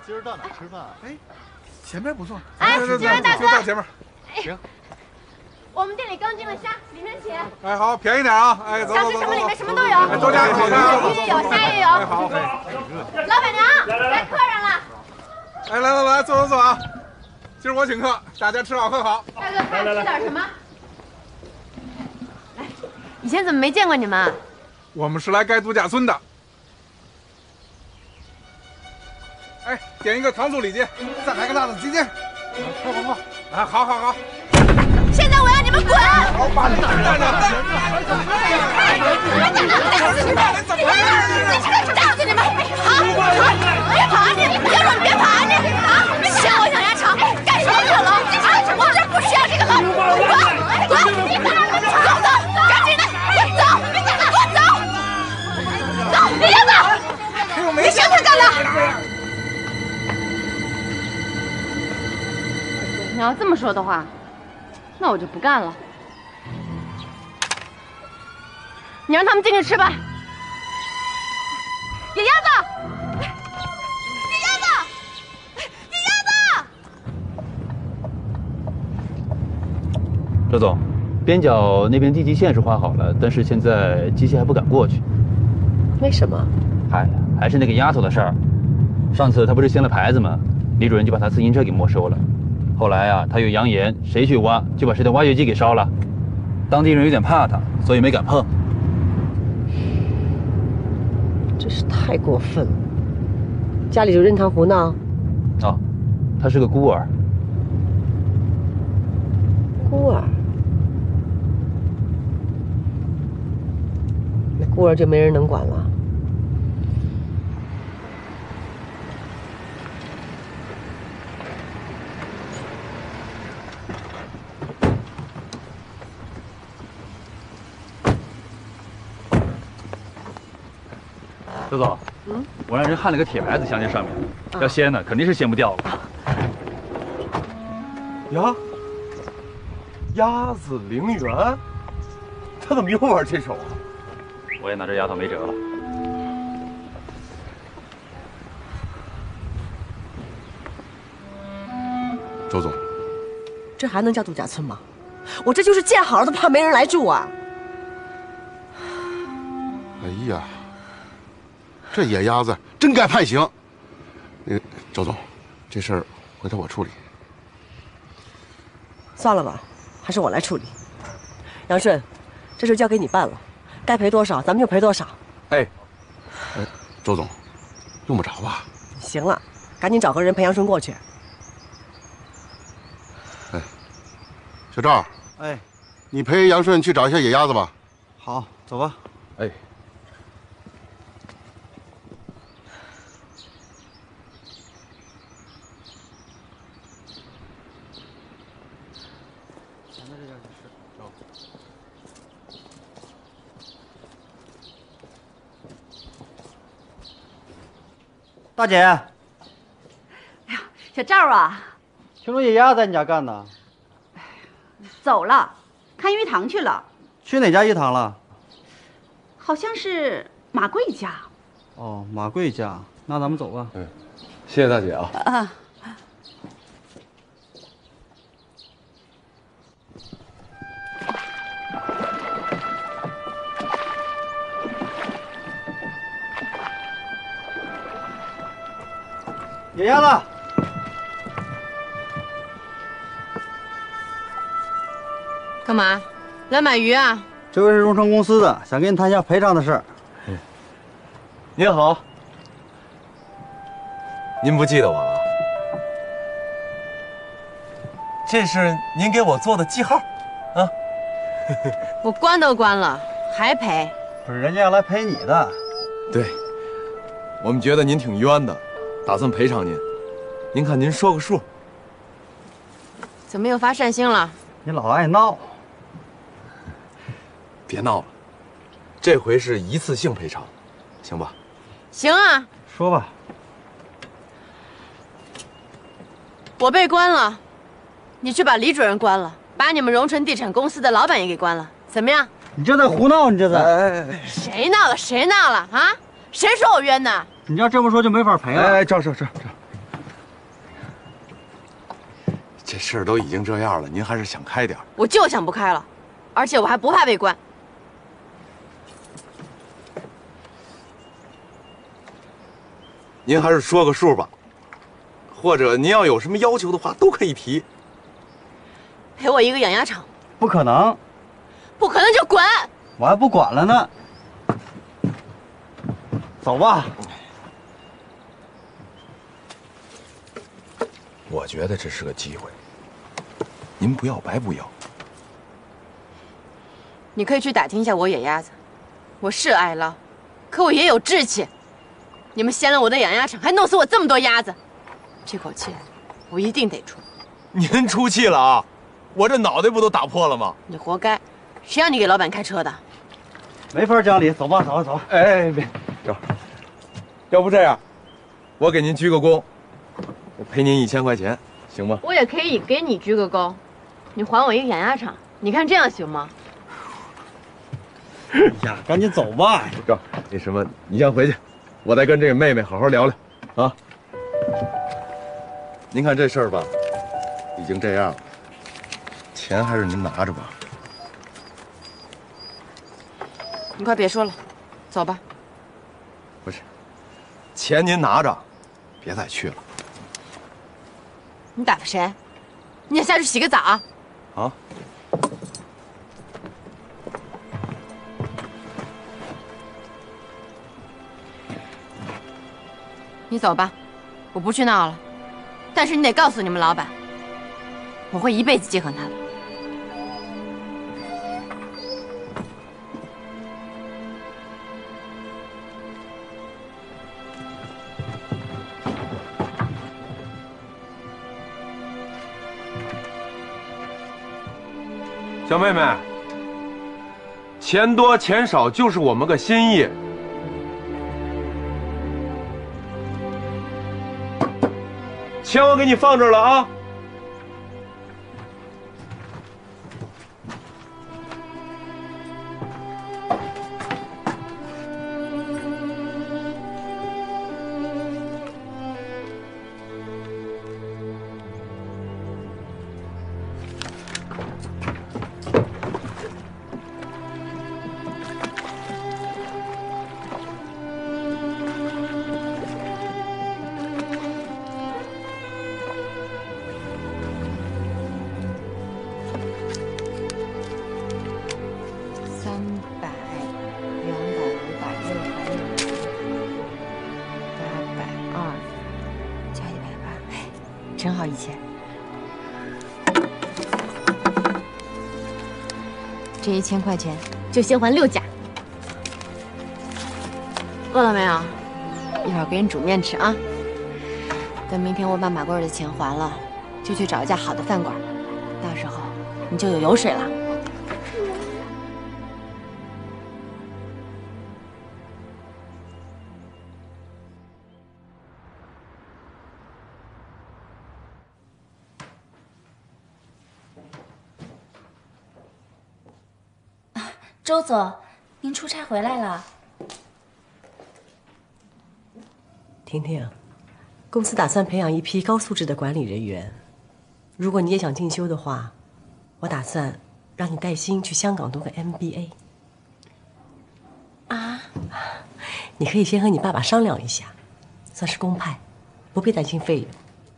今儿到哪吃饭？ 哎，前面不错。 哎，这位大哥， 就到前面。 行。 我们店里刚进了虾，里面请。 哎，好，便宜点啊！哎，走走走。 想吃什么里面什么都有。 哎，多加好看。 鱼也有，虾也有。 哎，好。 老板娘，来客人了。 哎，来，坐啊！今儿我请客，大家吃好喝好。 大哥，看吃点什么？来，以前怎么没见过你们？ 我们是来盖度假村的。哎，点一个糖醋里脊，再来个辣子鸡丁。快！哎，好。 现在我要你们滚！ 好，把你打着！ 打死你们！好，别跑啊你！要让你别跑啊你！啊，嫌我养鸭场，干什么去了？啊，我这不需要这个了，滚！走，赶紧的，走！别想走！你想他干嘛？你要这么说的话，那我就不干了。你让他们进去吃吧。野鸭子， 周总，边角那边地基线是画好了，但是现在机械还不敢过去。 为什么？ 还是那个丫头的事儿。上次她不是掀了牌子吗？李主任就把她自行车给没收了。后来啊，她有扬言，谁去挖就把谁的挖掘机给烧了。当地人有点怕她，所以没敢碰。 真是太过分了！家里就任她胡闹？ 哦，她是个孤儿。 孤儿？那孤儿就没人能管了？ 周总，我让人焊了个铁牌子镶在上面，要掀呢，肯定是掀不掉了。 鸭子陵园，他怎么又玩这手啊？ 我也拿这丫头没辙了。 周总， 这还能叫度假村吗？我这就是建好了，都怕没人来住啊！ 哎呀，这野鸭子真该判刑。那个周总，这事儿回头我处理。 算了吧，还是我来处理。杨顺，这事交给你办了，该赔多少咱们就赔多少。 哎，周总，用不着吧？ 行了，赶紧找个人陪杨顺过去。 哎，小赵， 哎， 你陪杨顺去找一下野鸭子吧。 好，走吧。 哎。 大姐，哎呀，小赵啊， 听说野鸭在你家干呢？ 走了，看鱼塘去了。 去哪家鱼塘了？ 好像是马贵家。 哦，马贵家，那咱们走吧。 嗯，谢谢大姐啊。 啊。 野鸭子， 干嘛？来买鱼啊？ 这位是荣成公司的，想跟你谈一下赔偿的事儿。 您好，您不记得我了？这是您给我做的记号，啊。 我关都关了，还赔？ 不是，人家要来赔你的。 对，我们觉得您挺冤的。打算赔偿您，您看您说个数。 怎么又发善心了？ 你老爱闹。 别闹了，这回是一次性赔偿，行吧？ 行啊， 说吧。 我被关了，你去把李主任关了，把你们荣成地产公司的老板也给关了，怎么样？ 你这在胡闹，你这在。 哎， 谁闹了？谁闹了啊？谁说我冤呢？ 你要这么说就没法赔了。 哎，这， 这事儿都已经这样了，您还是想开点。 我就想不开了，而且我还不怕被关。 您还是说个数吧，或者您要有什么要求的话，都可以提。 赔我一个养鸭场。 不可能， 不可能就滚！ 我还不管了呢。走吧。 我觉得这是个机会，您不要白不要。 你可以去打听一下我野鸭子，我是爱捞，可我也有志气。你们掀了我的养鸭场，还弄死我这么多鸭子，这口气我一定得出。 您出气了啊！我这脑袋不都打破了吗？ 你活该，谁让你给老板开车的？ 没法讲理，走吧，走吧，走吧。 哎，别，要不这样，我给您鞠个躬，我赔您1000块钱，行吗？ 我也可以给你鞠个躬，你还我一个养鸭场，你看这样行吗？ 哎呀，赶紧走吧。 那什么，你先回去，我再跟这个妹妹好好聊聊啊。您看这事儿吧，已经这样了，钱还是您拿着吧。 你快别说了，走吧。 不是，钱您拿着，别再去了。 你打发谁？你也下去洗个澡。 啊？ 你走吧，我不去闹了。但是你得告诉你们老板，我会一辈子记恨他的。 小妹妹，钱多钱少就是我们个心意。钱我给你放这儿了啊。 正好1000，这1000块钱就先还6家。饿了没有？一会儿给你煮面吃啊。等明天我把马贵的钱还了，就去找一家好的饭馆，到时候你就有油水了。 周总，您出差回来了。 婷婷，公司打算培养一批高素质的管理人员。如果你也想进修的话，我打算让你带薪去香港读个 MBA。 啊？ 你可以先和你爸爸商量一下，算是公派，不必担心费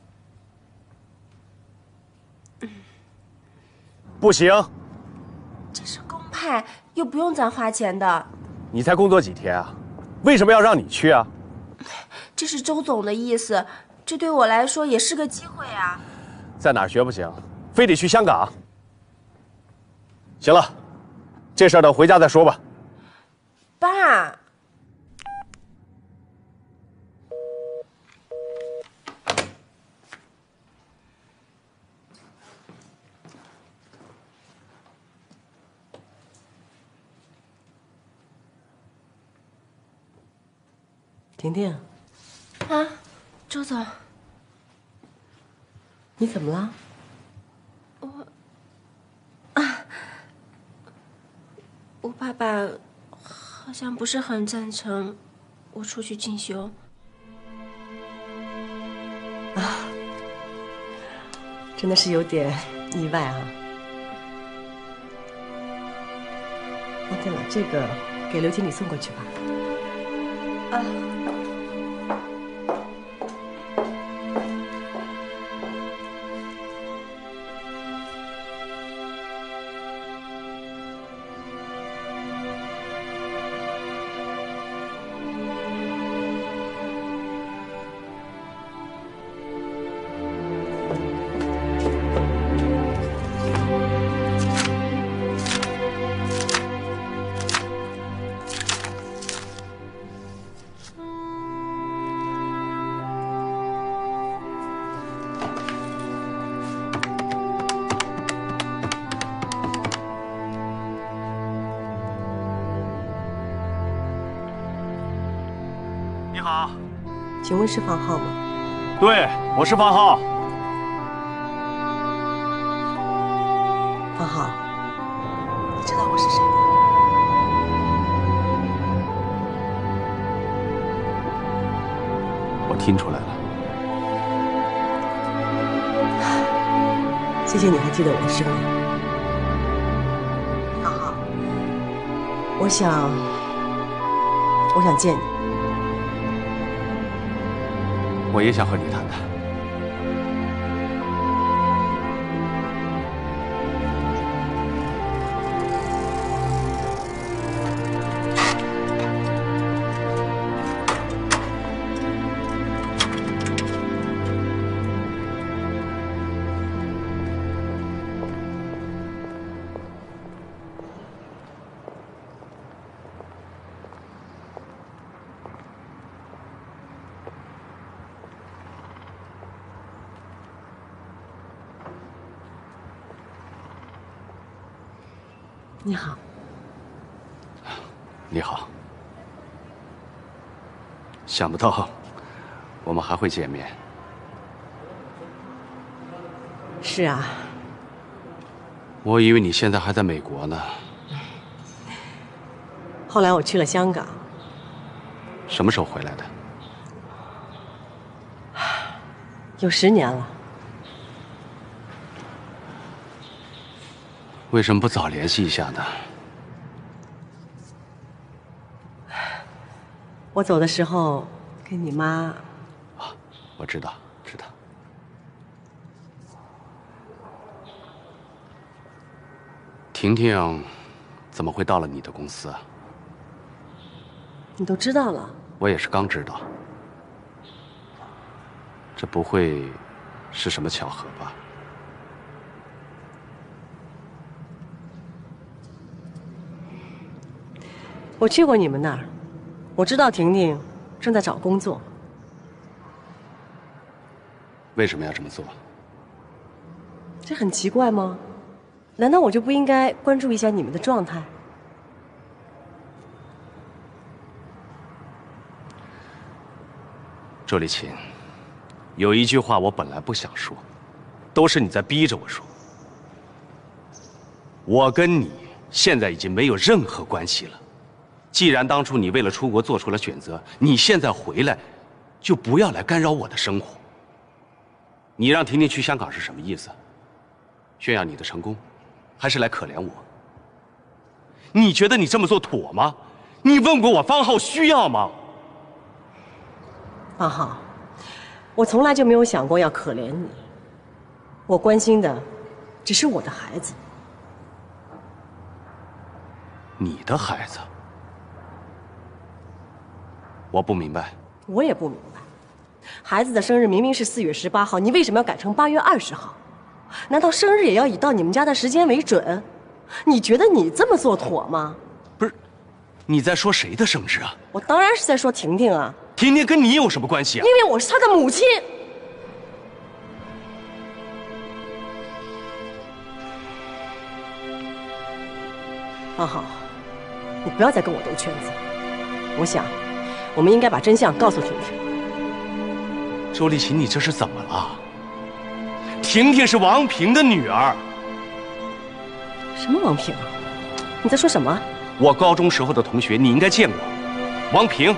用。 不行。 这是公派，又不用咱花钱的。 你才工作几天啊？为什么要让你去啊？ 这是周总的意思，这对我来说也是个机会啊。 在哪儿学不行，非得去香港？行了，这事儿等回家再说吧。 爸。 婷婷， 啊，周总， 你怎么了？ 我爸爸好像不是很赞成我出去进修。 真的是有点意外啊。哦，对了，这个给刘经理送过去吧。啊。 你好， 请问是房浩吗？ 对，我是房浩。 房浩，你知道我是谁吗？ 我听出来了。 谢谢你还记得我的声音。房浩，我想见你。 我也想和你谈谈。 你好。 你好。想不到我们还会见面。 是啊。 我以为你现在还在美国呢。 后来我去了香港。 什么时候回来的？ 有10年了。 为什么不早联系一下呢？ 我走的时候跟你妈…… 我知道，知道。婷婷怎么会到了你的公司啊？ 你都知道了？ 我也是刚知道。这不会是什么巧合吧？ 我去过你们那儿，我知道婷婷正在找工作。 为什么要这么做？ 这很奇怪吗？难道我就不应该关注一下你们的状态？ 周丽琴，有一句话我本来不想说，都是你在逼着我说。我跟你现在已经没有任何关系了。既然当初你为了出国做出了选择，你现在回来，就不要来干扰我的生活。你让婷婷去香港是什么意思？炫耀你的成功，还是来可怜我？你觉得你这么做妥吗？你问过我方浩需要吗？ 方浩，我从来就没有想过要可怜你，我关心的只是我的孩子。 你的孩子？我不明白。 我也不明白，孩子的生日明明是4月18号，你为什么要改成8月20号？难道生日也要以到你们家的时间为准？你觉得你这么做妥吗？ 不是，你在说谁的生日啊？ 我当然是在说婷婷啊。 婷婷跟你有什么关系啊？ 因为我是她的母亲。方浩，你不要再跟我兜圈子。我想，我们应该把真相告诉婷婷。 周丽琴，你这是怎么了？婷婷是王平的女儿。 什么王平啊？你在说什么？ 我高中时候的同学，你应该见过，王平。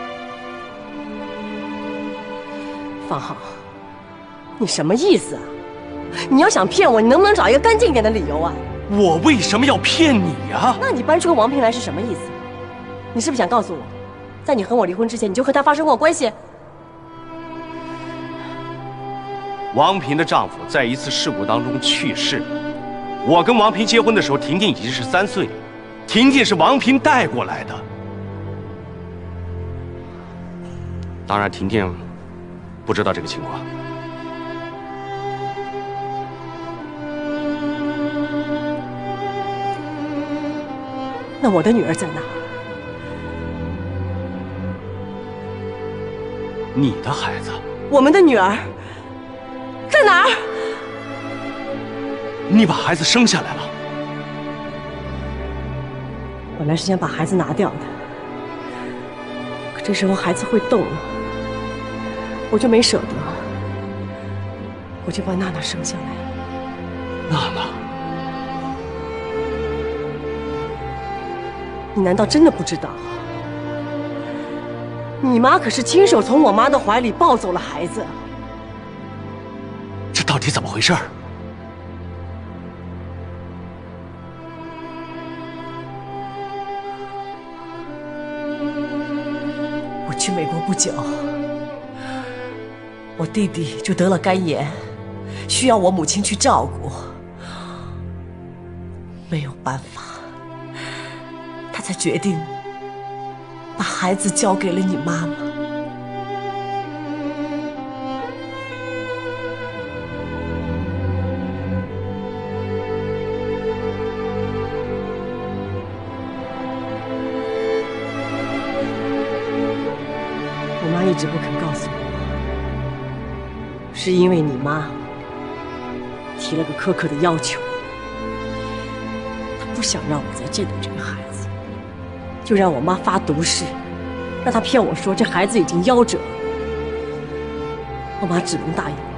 方浩，你什么意思啊？ 你要想骗我，你能不能找一个干净点的理由啊？ 我为什么要骗你呀？ 那你搬出个王平来是什么意思？你是不是想告诉我，在你和我离婚之前，你就和他发生过关系？ 王平的丈夫在一次事故当中去世。我跟王平结婚的时候，婷婷已经是3岁了，婷婷是王平带过来的。当然，婷婷不知道这个情况。 那我的女儿在哪？ 你的孩子？ 我们的女儿在哪儿？ 你把孩子生下来了？ 本来是想把孩子拿掉的，可这时候孩子会动了，我就没舍得，我就把娜娜生下来了。 娜娜， 你难道真的不知道？你妈可是亲手从我妈的怀里抱走了孩子。 这到底怎么回事？ 我去美国不久，我弟弟就得了肝炎，需要我母亲去照顾。没有办法，他才决定把孩子交给了你妈妈。我妈一直不肯告诉我，是因为你妈提了个苛刻的要求，她不想让我再见到这个孩子。就让我妈发毒誓，让她骗我说这孩子已经夭折了。我妈只能答应我。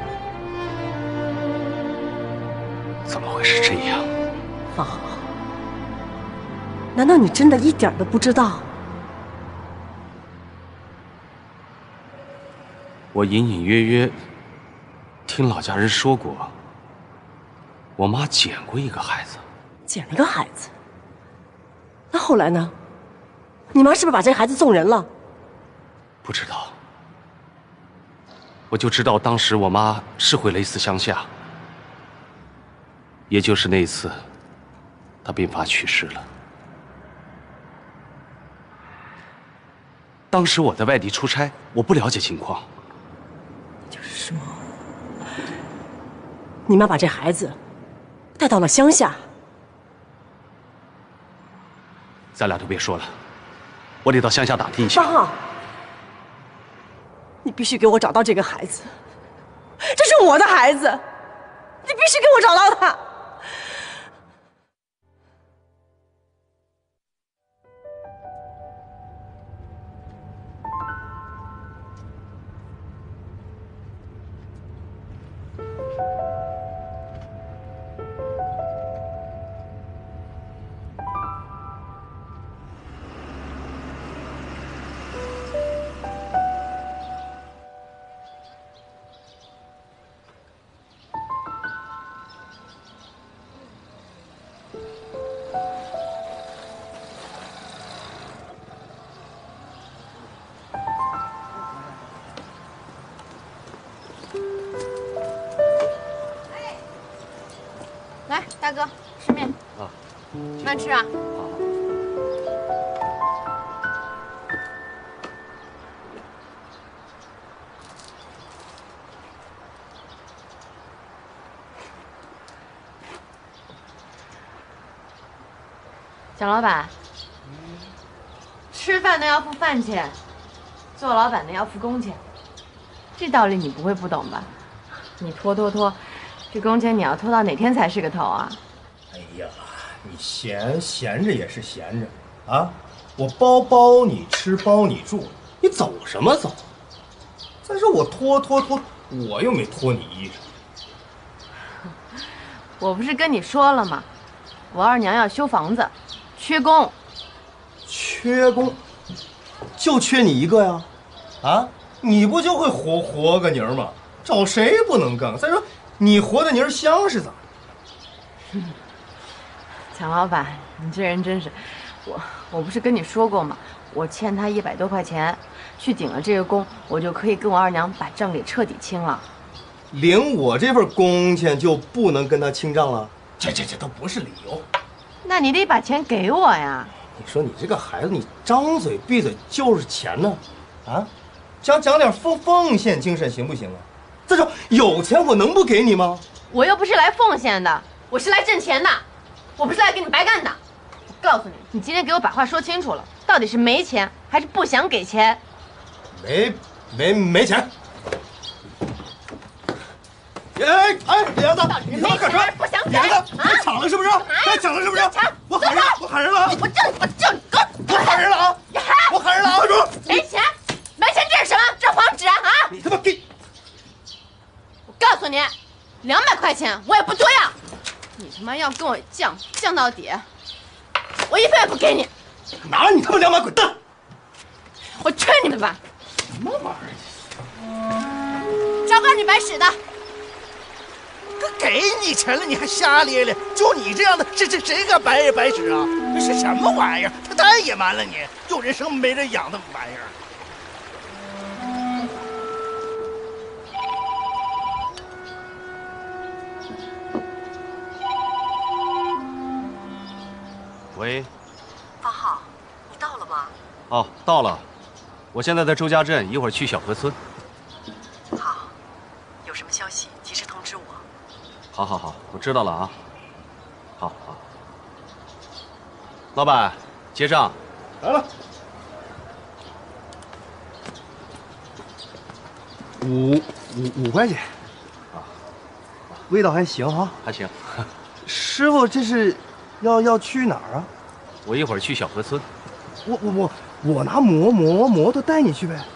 怎么会是这样？ 方豪，难道你真的一点都不知道？ 我隐隐约约听老家人说过，我妈捡过一个孩子。 捡了个孩子？那后来呢？你妈是不是把这孩子送人了？ 不知道，我就知道当时我妈是回了一次乡下，也就是那一次，她病发去世了。当时我在外地出差，我不了解情况。 就是说，你妈把这孩子带到了乡下。 咱俩都别说了，我得到乡下打听一下。 方浩，你必须给我找到这个孩子，这是我的孩子，你必须给我找到他。 来，大哥，吃面。 啊， 慢吃啊。 蒋老板，吃饭的要付饭钱，做老板的要付工钱，这道理你不会不懂吧？你拖，这工钱你要拖到哪天才是个头啊？ 哎呀，你闲着也是闲着啊！我包你吃，包你住，你走什么走？再说我拖，我又没拖你衣裳。 我不是跟你说了吗？我二娘要修房子，缺工。 缺工，就缺你一个呀？啊，你不就会活个泥儿吗？找谁不能干？再说， 你活的泥儿香是咋的？ 强老板，你这人真是，我不是跟你说过吗？我欠他100多块钱，去顶了这个工，我就可以跟我二娘把账给彻底清了。 领我这份工钱就不能跟他清账了？这都不是理由。 那你得把钱给我呀！ 你说你这个孩子，你张嘴闭嘴就是钱呢，啊？讲点奉献精神行不行啊？再说有钱我能不给你吗？ 我又不是来奉献的，我是来挣钱的，我不是来给你白干的。我告诉你，你今天给我把话说清楚了，到底是没钱还是不想给钱？ 没钱。哎，李丫子，你他妈干什么？ 不想给啊？抢了是不是？抢了是不是？我喊人了啊！我喊人了啊！我喊人了啊！ 没钱，这是什么？这黄纸啊！ 你他妈给！ 我告诉你，200块钱我也不多要。你他妈要跟我犟到底，我1分也不给你。 拿着你他妈200滚蛋！ 我劝你们吧。 什么玩意儿？昭告你白使的。 给你钱了，你还瞎咧咧？就你这样的，谁敢白也白使啊？这是什么玩意儿？他太野蛮了你！有人生没人养的玩意儿。 喂， 方浩，你到了吗？ 哦，到了，我现在在周家镇，一会儿去小河村。 好，有什么消息及时通知我。 好，我知道了啊。好。老板，结账。 来了。五块钱。啊，味道还行哈。 还行。 师傅，这是要去哪儿啊？ 我一会儿去小河村。 我拿摩托带你去呗。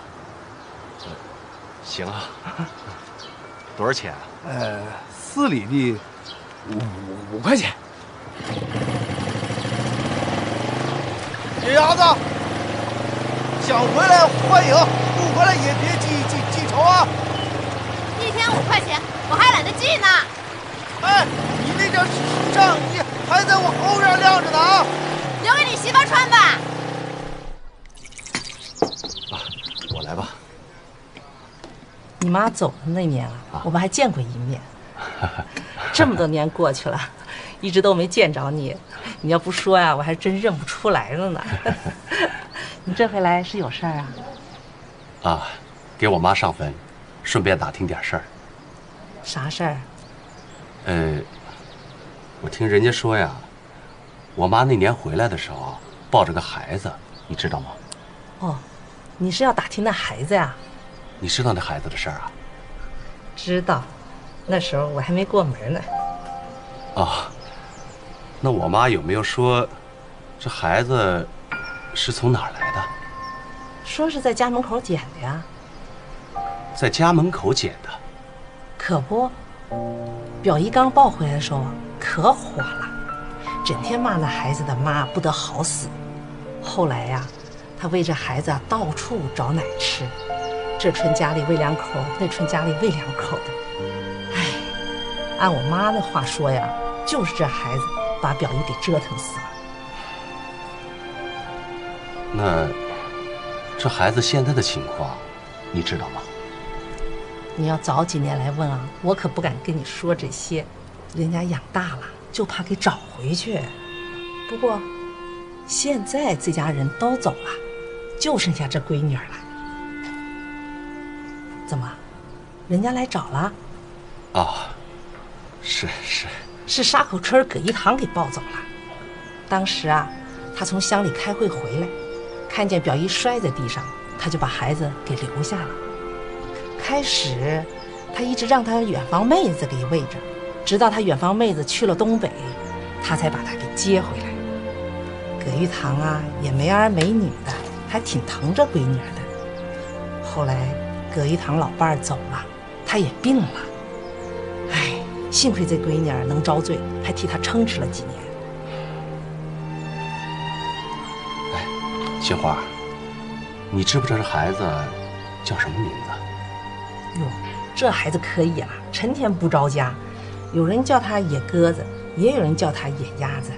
行啊。多少钱啊 ？4里地5块钱。 野鸭子，想回来欢迎，不回来也别记仇啊 ！1天5块钱，我还懒得记呢。 哎，你那张账你还在我后边晾着呢啊！ 留给你媳妇穿吧。 我来吧。 你妈走的那年啊，我们还见过一面。这么多年过去了，一直都没见着你。你要不说呀，我还真认不出来了呢。你这回来是有事儿啊？ 啊，给我妈上坟，顺便打听点事儿。 啥事儿？ 我听人家说呀，我妈那年回来的时候抱着个孩子，你知道吗？ 哦，你是要打听那孩子呀？ 你知道那孩子的事儿啊？ 知道，那时候我还没过门呢。 哦，那我妈有没有说，这孩子是从哪儿来的？ 说是在家门口捡的呀。 在家门口捡的？ 可不，表姨刚抱回来的时候可火了，整天骂那孩子的妈不得好死。后来呀，她为这孩子到处找奶吃。这村家里喂2口，那村家里喂2口的。哎，按我妈那话说呀，就是这孩子把表姨给折腾死了。 那这孩子现在的情况，你知道吗？ 你要早几年来问啊，我可不敢跟你说这些。人家养大了，就怕给找回去。不过，现在这家人都走了，就剩下这闺女了。怎么，人家来找了？ 啊，是沙口村葛一堂给抱走了。当时啊，他从乡里开会回来，看见表姨摔在地上，他就把孩子给留下了。开始，他一直让他远房妹子给喂着，直到他远房妹子去了东北，他才把他给接回来。葛玉堂啊，也没儿没女的，还挺疼这闺女的。后来，葛玉堂老伴儿走了，他也病了。哎，幸亏这闺女儿能招罪，还替他撑持了几年。 哎，杏花，你知不知道这孩子叫什么名字？ 哟， 这孩子可以了，成天不着家，有人叫他野鸽子，也有人叫他野鸭子。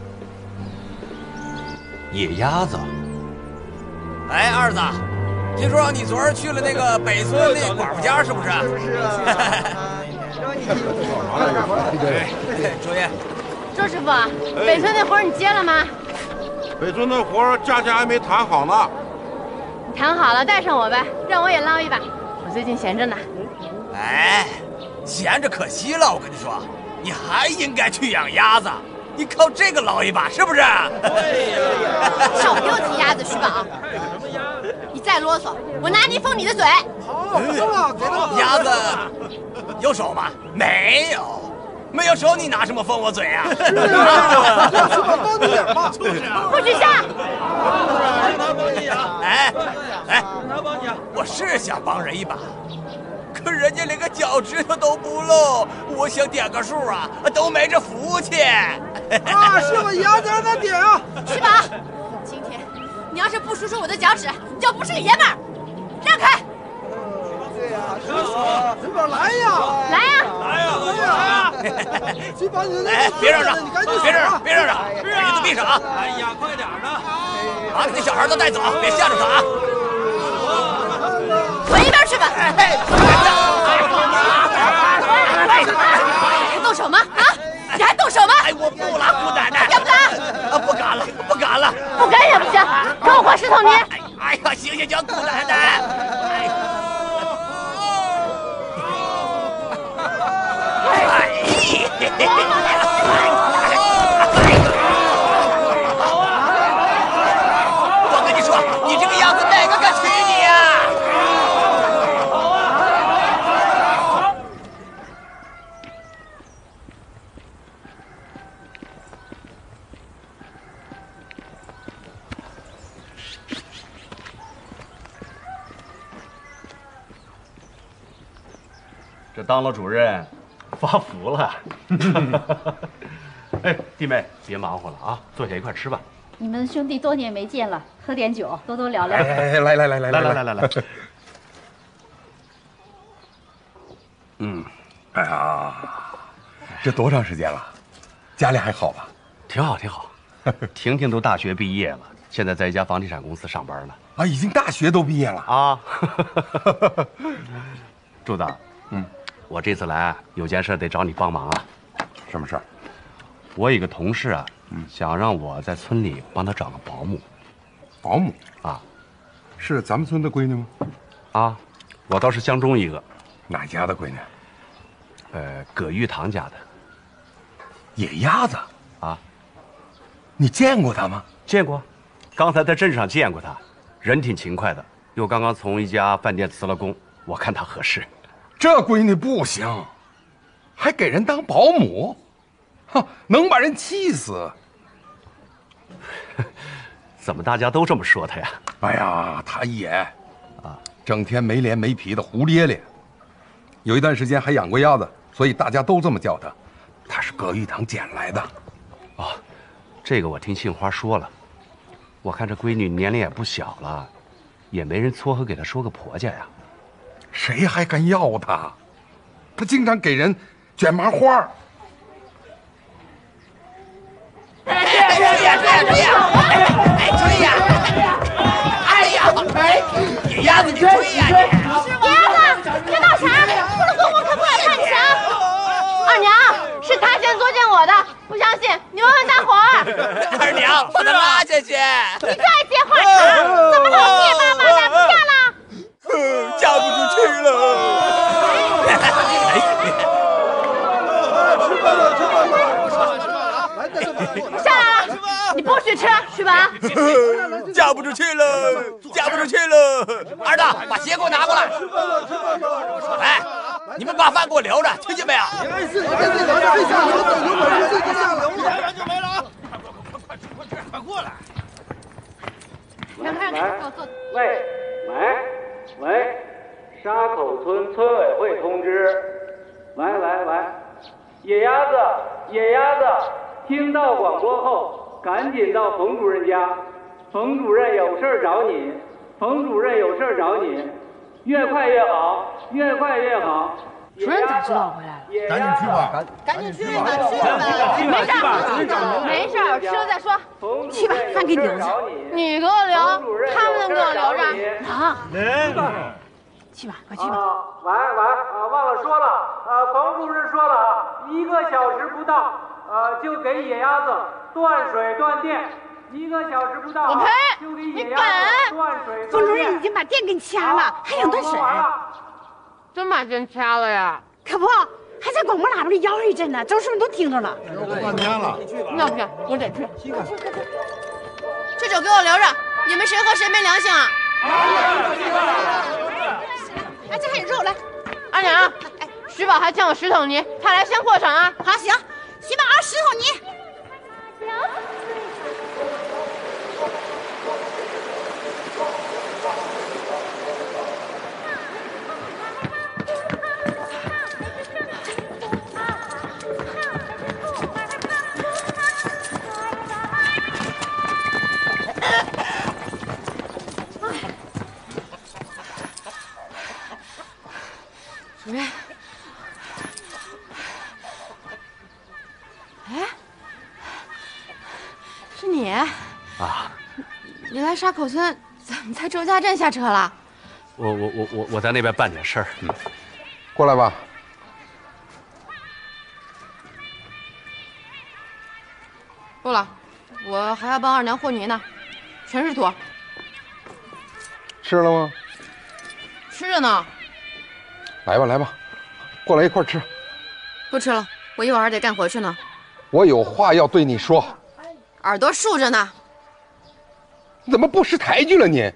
野鸭子。 哎，二子，听说你昨儿去了那个北村那寡妇家，是不是？是啊。周爷， 周师傅，北村那活你接了吗？ 北村那活价钱还没谈好呢。 你谈好了带上我呗，让我也捞一把。我最近闲着呢。 哎，闲着可惜了，我跟你说，你还应该去养鸭子。你靠这个捞一把，是不是？ 对呀。少给我提鸭子，徐宝。你再啰嗦，我拿泥封你的嘴。 好，得了，给他。 鸭子有手吗？没有。没有手，你拿什么封我嘴啊？是啊，徐宝帮你养嘛。 就是啊。 不许下。 让他帮你养。哎，让他帮你养。我是想帮人一把。可人家连个脚趾头都不露，我想点个数啊，都没这福气。 啊，师傅，鸭子让他点啊。 徐宝，今天你要是不数数我的脚趾，你就不是个爷们儿。让开。 对呀，徐宝来呀！ 来呀！ 来呀！来呀！ 徐宝，你哎，别嚷嚷，别嚷嚷，别嚷嚷， 鼻子闭上啊！ 哎呀，快点的！ 把你那小孩都带走，别吓着他啊！ 滚一边去吧！还动手吗？啊！你还动手吗？ 哎，我不了，姑奶奶。 敢不敢？ 啊，不敢了，不敢了。 不敢也不行，跟我换石头泥。 哎呀，行，姑奶奶。我跟你说，你这个样子，哪个敢娶你呀？ 这当了主任，发福了。哎，弟妹，别忙活了啊，坐下一块吃吧。 你们兄弟多年没见了，喝点酒，多多聊聊。 来。 来。 哎呀，这多长时间了？家里还好吧？ 挺好。婷婷都大学毕业了，现在在一家房地产公司上班呢。 啊，已经大学都毕业了啊。柱子，我这次来有件事得找你帮忙啊。 什么事儿？ 我有个同事啊，想让我在村里帮他找个保姆。 保姆啊， 是咱们村的闺女吗？ 啊，我倒是相中一个。 哪家的闺女？ 葛玉堂家的。 野鸭子啊？ 你见过她吗？ 见过，刚才在镇上见过她，人挺勤快的，又刚刚从一家饭店辞了工，我看她合适。 这闺女不行，还给人当保姆，哼，能把人气死。 怎么大家都这么说她呀？ 哎呀，她也整天没脸没皮的胡咧咧。有一段时间还养过鸭子，所以大家都这么叫她。她是葛玉堂捡来的。 哦，这个我听杏花说了。我看这闺女年龄也不小了，也没人撮合给她说个婆家呀。 谁还敢要她？她经常给人卷麻花。 追呀！哎，追呀！哎呀，野鸭子，你追呀你！ 野鸭子，别闹啥！出了公我可不敢看你啥。二娘，是他先作践我的，不相信你问问大伙儿。 二娘，把他拉下去！ 你再接话茬，怎么老结巴巴的？不嫁了？ 嫁不出去了。 下来了，你不许吃，徐宝。 嫁不出去了，嫁不出去了。二大，把鞋给我拿过来。哎，你们把饭给我留着，听见没有？ 快过来！ 让开，给我坐。 喂，沙口村村委会通知。喂，野鸭子，听到广播后，赶紧到冯主任家。冯主任有事找你。 越快越好，越快越好。 主任咋知道我回来了？ 赶紧去吧， 赶紧去吧，去吧，没事，吃了再说。 去吧，饭给你留着。 你给我留，他们能给我留着？ 能。去吧，快去吧。 喂，忘了说了，冯主任说了，1个小时不到，就给野鸭子断水断电。1个小时不到， 我赔！ 就给野鸭子断水断电。 冯主任已经把电给你掐了，还想断水？ 真把电掐了呀？ 可不，还在广播喇叭里吆喝一阵呢，周师傅都听着了。 半天了， 那不行，我得去。这酒给我留着，你们谁喝谁没良心啊！ 哎，这还有肉，来。 二娘，徐宝还欠我10桶泥，他来先过场啊。 好，行，徐宝10桶泥。 主任，哎，是你啊？你来沙口村，怎么在周家镇下车了？ 我在那边办点事儿。 过来吧。 不了，我还要帮二娘和泥呢，全是土。 吃了吗？ 吃着呢。 来吧，来吧，过来一块吃。 不吃了，我一会儿还得干活去呢。 我有话要对你说。 耳朵竖着呢。 你怎么不识抬举了你？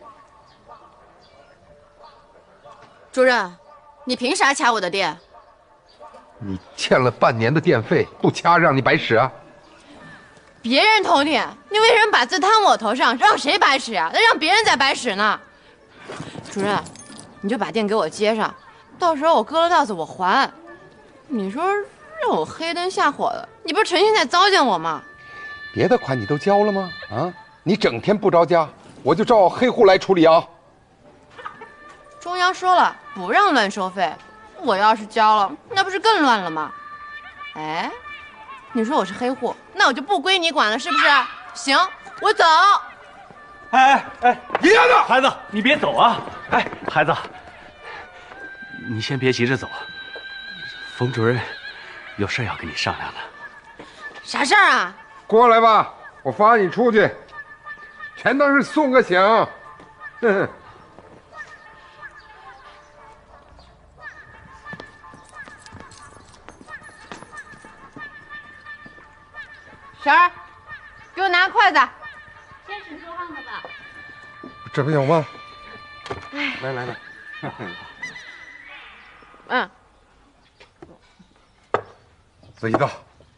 主任，你凭啥掐我的电？ 你欠了半年的电费，不掐让你白使啊？ 别人偷电，你为什么把字摊我头上？让谁白使啊？那让别人再白使呢？主任，你就把电给我接上。到时候我割了稻子我还，你说让我黑灯瞎火的，你不是成心在糟践我吗？ 别的款你都交了吗？啊，你整天不着家，我就照黑户来处理啊。 中央说了不让乱收费，我要是交了，那不是更乱了吗？哎，你说我是黑户，那我就不归你管了，是不是？行，我走。 哎， 爷爷呢？ 孩子，你别走啊！哎，孩子。 你先别急着走，冯主任有事要跟你商量呢。 啥事儿啊？ 过来吧，我罚你出去，全当是送个响。 婶儿，给我拿个筷子。 先吃桌上的吧。 这边有吗？ 来。 自己倒。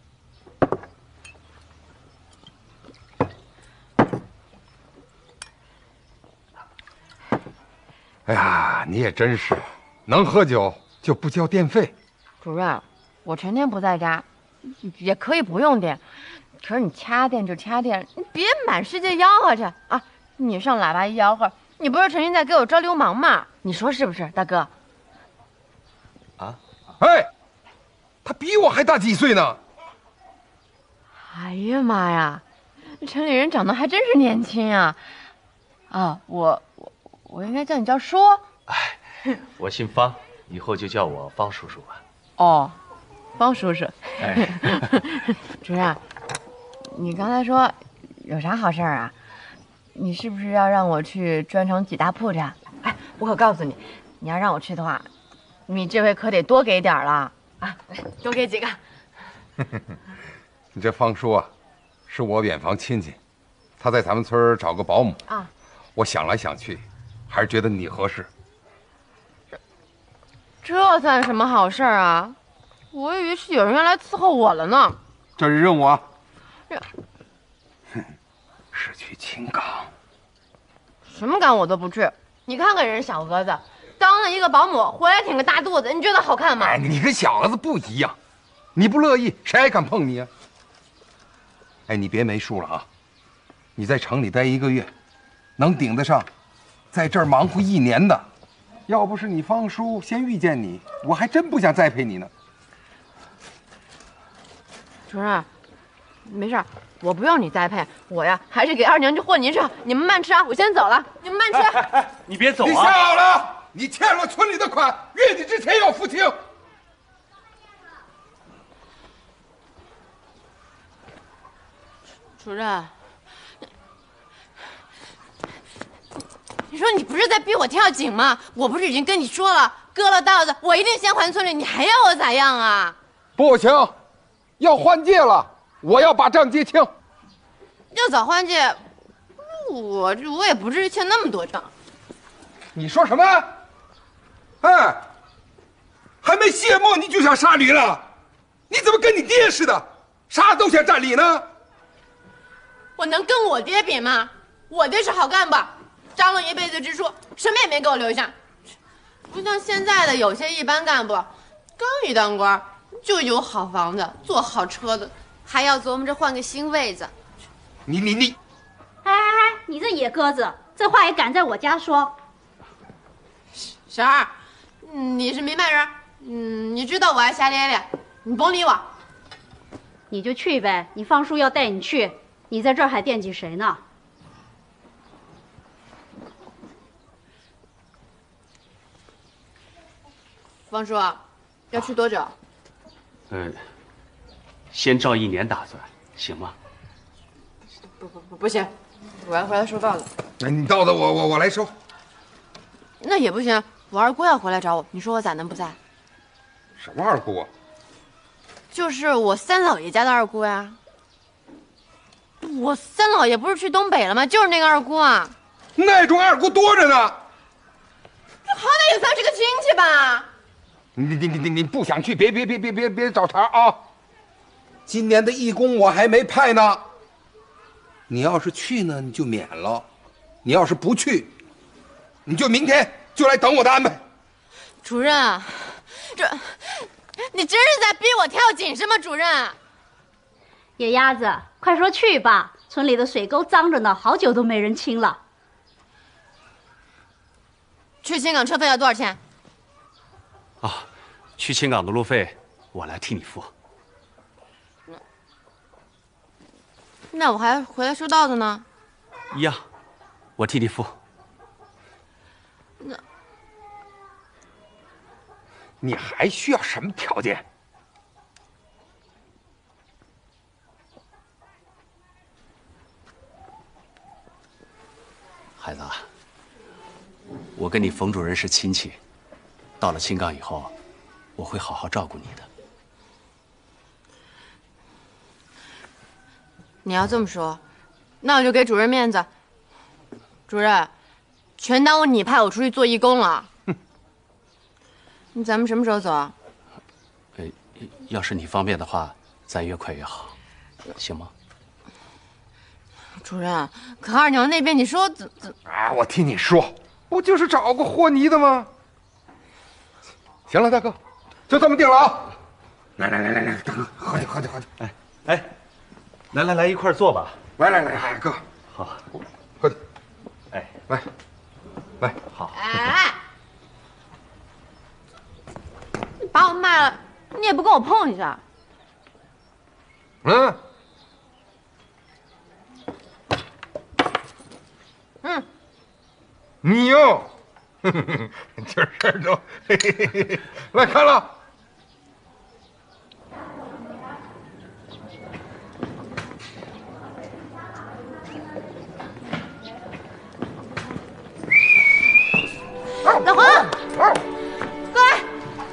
哎呀，你也真是，能喝酒就不交电费。 主任，我成天不在家，也可以不用电，可是你掐电就掐电，你别满世界吆喝去啊！你上喇叭一吆喝，你不是成心在给我招流氓吗？你说是不是，大哥？ 啊？哎，他比我还大几岁呢。 哎呀妈呀，城里人长得还真是年轻啊！啊，我应该叫你叫叔。 哎，我姓方，以后就叫我方叔叔吧。 哦，方叔叔。 哎， 主任，你刚才说有啥好事儿啊？你是不是要让我去砖厂挤大铺去？哎，我可告诉你，你要让我去的话，你这回可得多给点了啊！多给几个。 你这方叔啊，是我远房亲戚，他在咱们村找个保姆啊。 我想来想去，还是觉得你合适。 这算什么好事儿啊？我以为是有人要来伺候我了呢。 这是任务啊。是去青冈。 什么岗我都不去。你看看人家小蛾子，当了一个保姆，回来挺个大肚子，你觉得好看吗？ 哎，你跟小蛾子不一样，你不乐意，谁还敢碰你啊？哎，你别没数了啊！你在城里待1个月，能顶得上在这儿忙活1年的， 要不是你方叔先遇见你，我还真不想栽培你呢。 主任，没事，我不用你栽培，我呀还是给二娘去和您吃，你们慢吃啊，我先走了，你们慢吃。 你别走啊！ 你想好了，你欠了村里的款，月底之前要付清。 主任，你说你不是在逼我跳井吗？我不是已经跟你说了，割了稻子我一定先还村里，你还要我咋样啊？ 不行，要换届了，我要把账结清。 要早换届，我也不至于欠那么多账。 你说什么？哎，还没谢幕你就想杀驴了？你怎么跟你爹似的，啥都想占理呢？ 我能跟我爹比吗？我爹是好干部，张了一辈子支出，什么也没给我留下，不像现在的有些一般干部，刚一当官就有好房子，坐好车子，还要琢磨着换个新位子。 你， 哎，你这野鸽子，这话也敢在我家说？ 小二，你是明白人，你知道我爱瞎咧咧，你甭理我。 你就去呗，你方叔要带你去。你在这儿还惦记谁呢？ 方叔，要去多久？ 先照1年打算，行吗？ 不行，我要回来收稻子。 那你稻子我来收。 那也不行，我二姑要回来找我，你说我咋能不在？ 什么二姑啊？ 就是我三姥爷家的二姑呀。我三姥爷不是去东北了吗？就是那个二姑啊。 那种二姑多着呢。 这好歹也算是个亲戚吧。 你不想去，别找茬啊！今年的义工我还没派呢。你要是去呢，你就免了；你要是不去，你就明天就来等我的安排。 主任，你真是在逼我跳井是吗？主任。 野鸭子，快说去吧！村里的水沟脏着呢，好久都没人清了。 去青港车费要多少钱？ 啊，去青港的路费我来替你付。 那我还回来收稻子呢。 一样，我替你付。 那你还需要什么条件？ 孩子，我跟你冯主任是亲戚，到了青港以后，我会好好照顾你的。 你要这么说，那我就给主任面子。主任，全耽误你派我出去做义工了。那咱们什么时候走啊？ 要是你方便的话，咱越快越好，行吗？ 主任，可二娘那边你说怎？ 啊，我听你说，不就是找个和泥的吗？行了，大哥，就这么定了啊！来，大哥，喝酒。 哎，来，一块坐吧。 来，哥， 好， 喝酒。 哎， 来， 好。 哎，你把我卖了，你也不跟我碰一下。 你哟，这事儿都，来看了。 老黄，过来。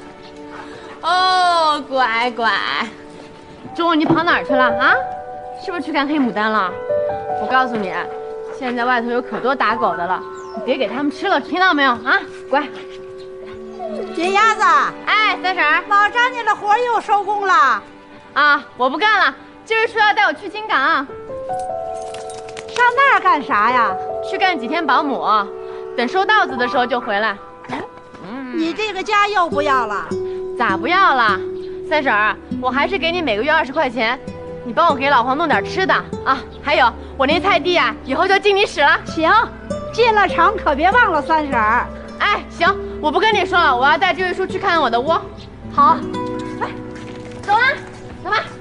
哦，乖，中午你跑哪儿去了啊？是不是去看黑牡丹了？我告诉你，现在外头有可多打狗的了，你别给他们吃了，听到没有啊？乖。 野鸭子， 哎，三婶儿， 老张家的活又收工了。 啊，我不干了，今儿说要带我去青港。 上那儿干啥呀？ 去干几天保姆，等收稻子的时候就回来。 你这个家又不要了？ 咋不要了？三婶儿，我还是给你每个月20块钱，你帮我给老黄弄点吃的啊。还有我那菜地啊，以后就进你使了。 行，进了城可别忘了三婶儿。 哎， 哎，行，我不跟你说了，我要带这位叔去看看我的窝。 好，哎，走啊，走吧。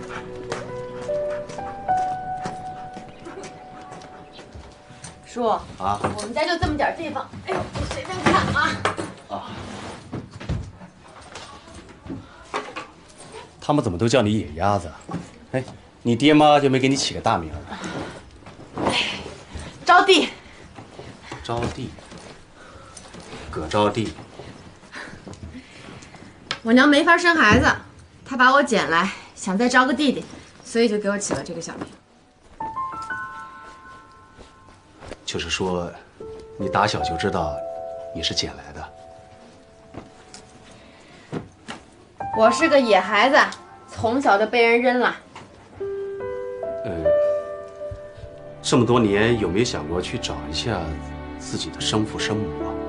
叔啊，我们家就这么点地方，哎呦，你随便看啊。啊。 他们怎么都叫你野鸭子？哎，你爹妈就没给你起个大名？ 招娣。 招娣。葛招娣。 我娘没法生孩子，她把我捡来，想再招个弟弟，所以就给我起了这个小名。 就是说，你打小就知道你是捡来的。 我是个野孩子，从小就被人扔了。 这么多年有没有想过去找一下自己的生父生母啊？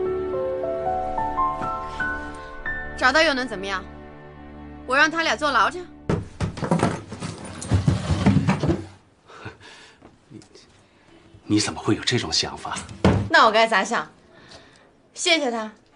找到又能怎么样？我让他俩坐牢去。 你怎么会有这种想法？ 那我该咋想？谢谢他，